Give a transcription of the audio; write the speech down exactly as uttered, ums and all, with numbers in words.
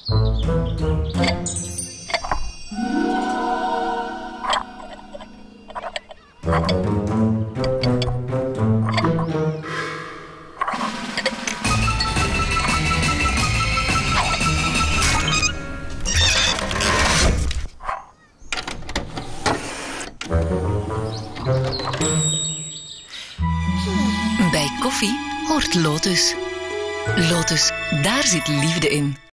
Bij koffie hoort Lotus. Lotus, daar zit liefde in.